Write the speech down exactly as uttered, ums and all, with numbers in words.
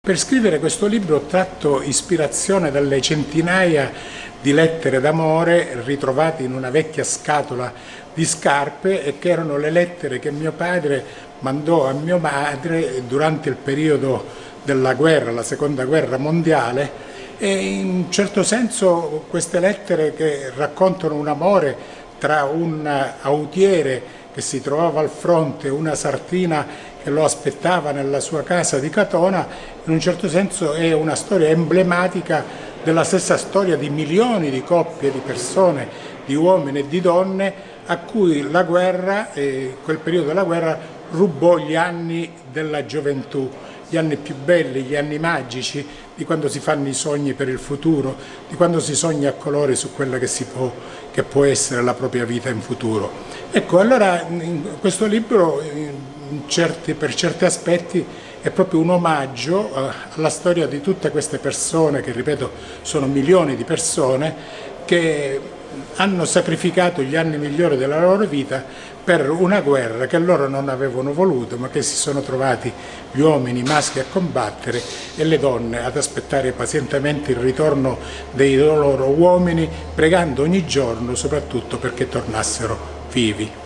Per scrivere questo libro ho tratto ispirazione dalle centinaia di lettere d'amore ritrovate in una vecchia scatola di scarpe e che erano le lettere che mio padre mandò a mia madre durante il periodo della guerra, la seconda guerra mondiale, e in un certo senso queste lettere che raccontano un amore tra un autiere che si trovava al fronte e una sartina che lo aspettava nella sua casa di Catona, in un certo senso è una storia emblematica della stessa storia di milioni di coppie, di persone, di uomini e di donne a cui la guerra, eh, quel periodo della guerra, rubò gli anni della gioventù, gli anni più belli, gli anni magici, di quando si fanno i sogni per il futuro, di quando si sogna a colori su quella che, si può, che può essere la propria vita in futuro. Ecco, allora in questo libro in certi, per certi aspetti è proprio un omaggio alla storia di tutte queste persone, che ripeto sono milioni di persone, che hanno sacrificato gli anni migliori della loro vita per una guerra che loro non avevano voluto, ma che si sono trovati gli uomini maschi a combattere e le donne ad aspettare pazientemente il ritorno dei loro uomini, pregando ogni giorno soprattutto perché tornassero vivi.